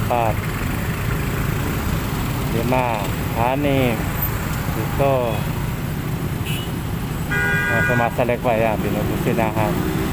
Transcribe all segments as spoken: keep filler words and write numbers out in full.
apat, lima, anim, ito. Uh, sumasalik pa yan, binubusinahan.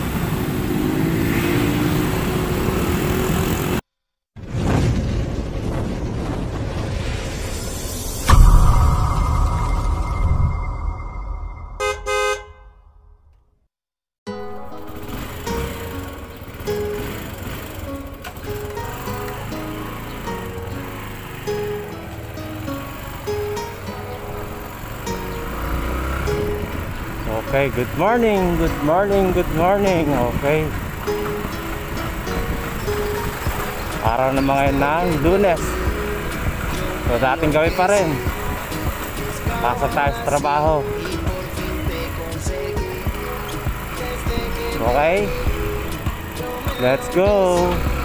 Okay, good morning, good morning, good morning. Okay. Araw na mga ng Lunes. So dating gawin pa rin. Pasok tayo sa trabaho. Okay. Let's go.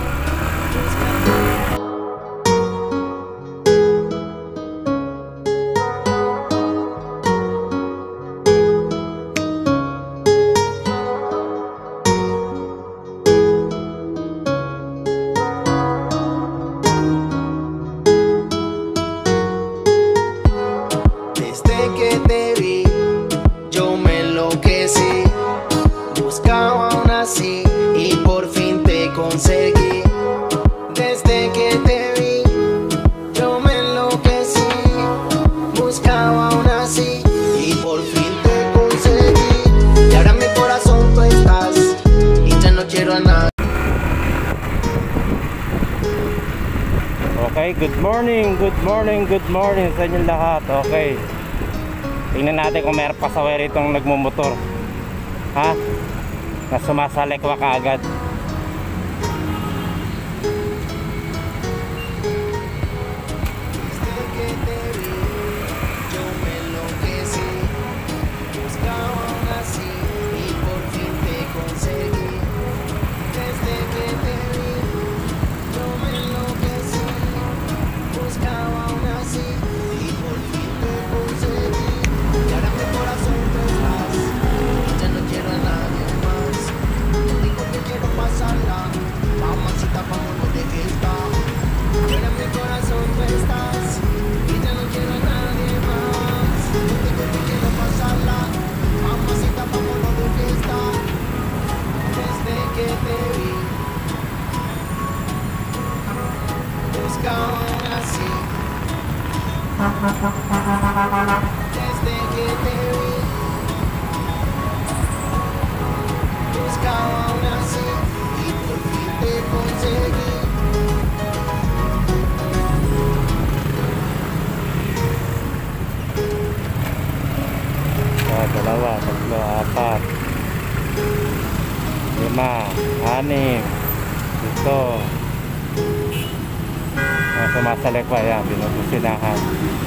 Conseguí, desde que te vi, yo me enloquecí, buscaba aún así y por fin te conseguí. Y ahora en mi corazón tú estás y ya no quiero a nadie. Okay, good morning, good morning, good morning sa inyong lahat. Okay, tingnan natin kung mayroon pasawero itong nagmumotor, ha, na sumasalikwa kaagad. Desde que te vi, buscaba aún así y por fin te conseguí. Ah, dalawa, tatlo, apat, lima, anim, ito. Ah, sumasalik pa yan, binubusinahan.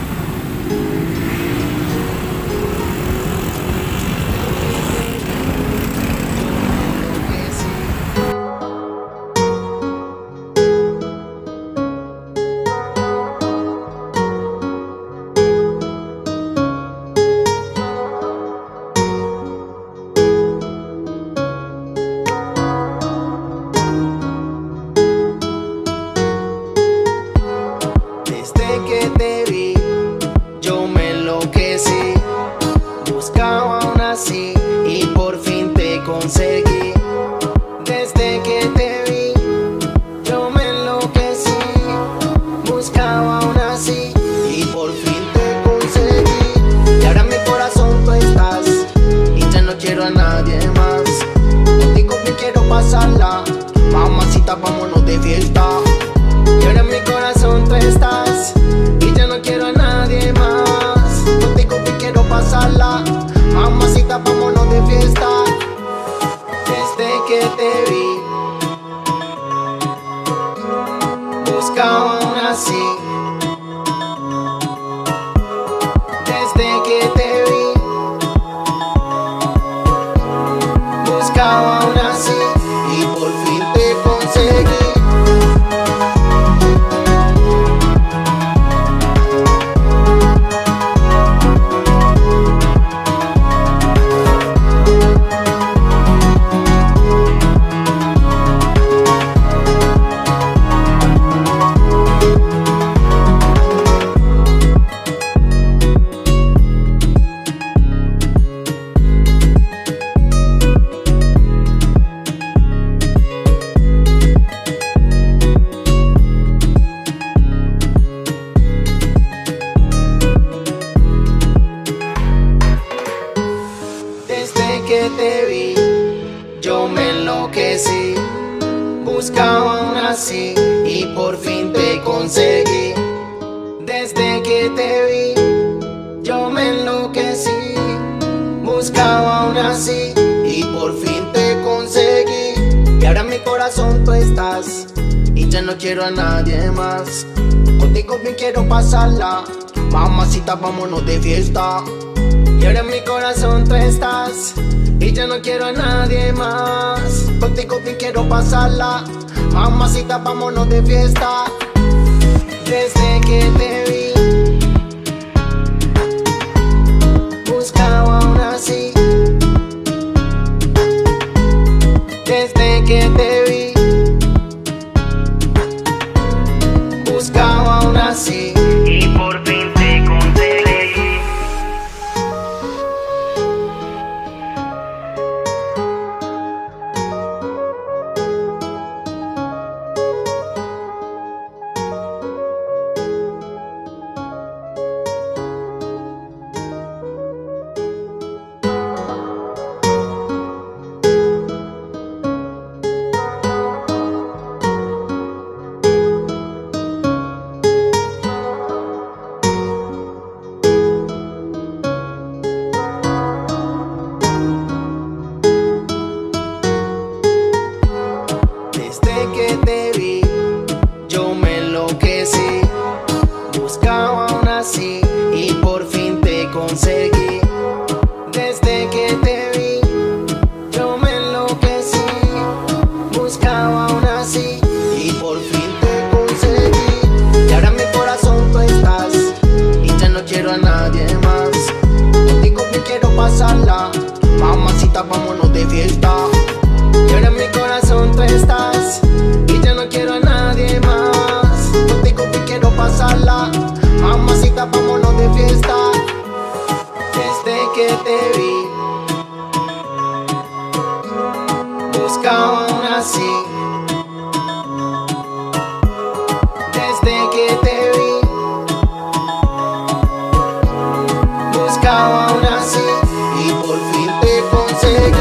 Que te vi, yo me enloquecí, buscaba aún así y por fin te conseguí. Desde que te vi, yo me enloquecí, buscaba aún así y por fin te conseguí. Y ahora en mi corazón tú estás y ya no quiero a nadie más. Contigo me quiero pasarla, mamacita, vámonos de fiesta. Y ahora en mi corazón tú estás y ya no quiero a nadie más. Contigo me quiero pasarla, mamacita, vámonos de fiesta. Desde que te vi, buscaba aún así. Desde que te vi, buscaba aún así y por fin te conseguí. así y por fin te conseguí. Desde que te vi, yo me enloquecí. Buscaba aún así y por fin te conseguí. Y ahora en mi corazón tú estás y ya no quiero a nadie más. Contigo bien quiero pasarla, mamacita, vámonos de fiesta. Y ahora en mi corazón tú estás y ya no quiero a nadie más. Contigo bien quiero pasarla, mamacita, vámonos de fiesta. Desde que te vi, buscaba aún así. Desde que te vi, buscaba aún así y por fin te conseguí. Desde que te vi, yo me enloquecí. Buscaba aún así y por fin te conseguí. Desde que te vi, yo me enloquecí. Buscaba aún así y por fin te conseguí. Y ahora en mi corazón tú estás y ya no quiero a nadie más. Contigo bien quiero pasarla, mamacita, vámonos de fiesta. Y ahora en mi corazón tú estás y ya no quiero a nadie más. Contigo te quiero pasarla, mamacita, vámonos de fiesta. Desde que te vi, buscaba aún así. Desde que te vi, buscaba aún así y por fin te conseguí.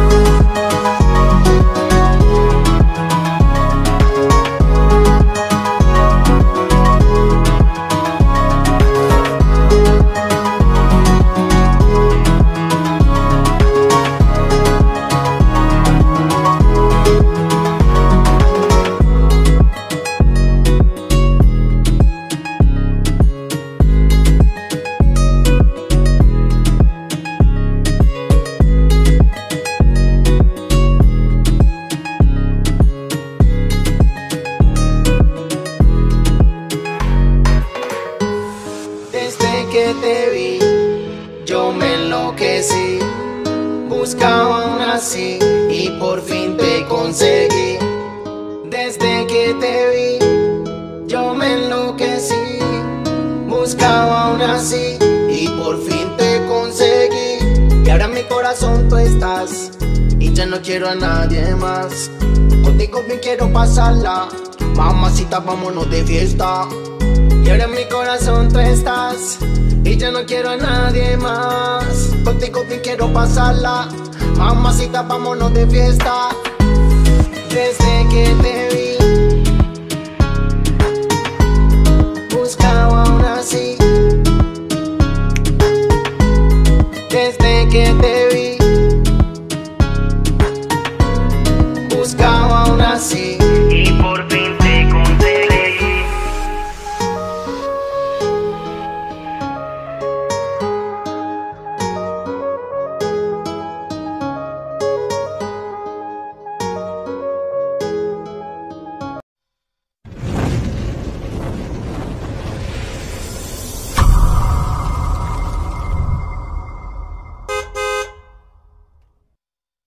Desde que te vi, yo me enloquecí. Buscaba aún así y por fin te conseguí. Desde que te vi, yo me enloquecí. Buscaba aún así y por fin te conseguí. Y ahora en mi corazón tú estás y ya no quiero a nadie más. Contigo bien quiero pasarla, mamacita, vámonos de fiesta. Y ahora en mi corazón tú estás y ya no quiero a nadie más. Contigo bien quiero pasarla, mamacita, vámonos de fiesta. Desde que te vi, buscaba aún así. Desde que te